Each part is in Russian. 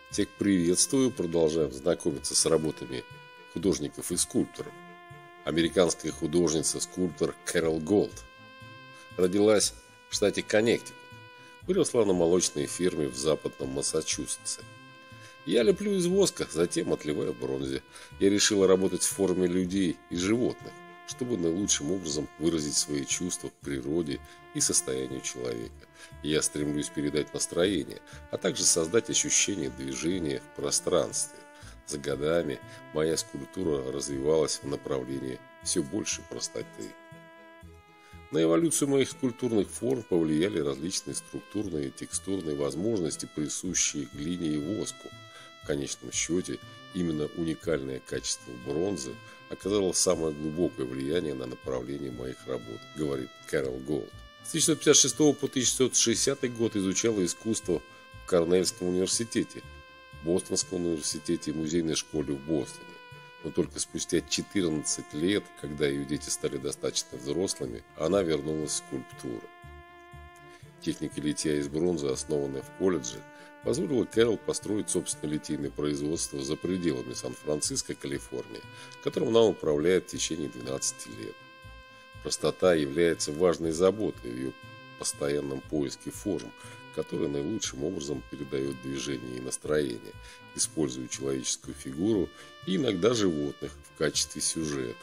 Всех приветствую, продолжаем знакомиться с работами художников и скульпторов. Американская художница-скульптор Кэрол Голд родилась в штате Коннектикут, выросла на молочной ферме в западном Массачусетсе. Я леплю из воска, затем отливаю в бронзе. Я решила работать в форме людей и животных, чтобы наилучшим образом выразить свои чувства к природе и состоянию человека. Я стремлюсь передать настроение, а также создать ощущение движения в пространстве. За годами моя скульптура развивалась в направлении все большей простоты. На эволюцию моих скульптурных форм повлияли различные структурные и текстурные возможности, присущие глине и воску. В конечном счете, именно уникальное качество бронзы оказало самое глубокое влияние на направление моих работ, говорит Кэрол Голд. С 1956 по 1960 год изучала искусство в Корнельском университете, Бостонском университете и музейной школе в Бостоне. Но только спустя 14 лет, когда ее дети стали достаточно взрослыми, она вернулась в скульптуру. Техника литья из бронзы, основанная в колледже, позволила Кэрол построить собственное литейное производство за пределами Сан-Франциско, Калифорния, которым она управляет в течение 12 лет. Простота является важной заботой в ее постоянном поиске форм, которые наилучшим образом передают движение и настроение, используя человеческую фигуру и иногда животных в качестве сюжета.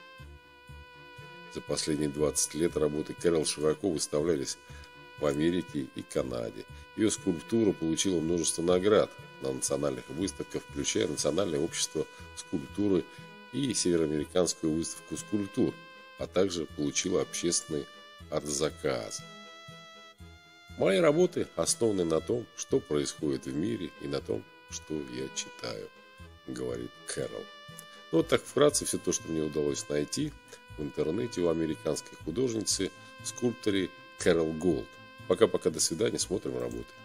За последние 20 лет работы Кэрол широко выставлялись в Америке и Канаде. Ее скульптура получила множество наград на национальных выставках, включая Национальное общество скульптуры и Североамериканскую выставку скульптур, а также получила общественный арт-заказ. Мои работы основаны на том, что происходит в мире, и на том, что я читаю, говорит Кэрол. Вот так вкратце все то, что мне удалось найти в интернете у американской художницы, скульпторе Кэрол Голд. Пока-пока, до свидания, смотрим работы.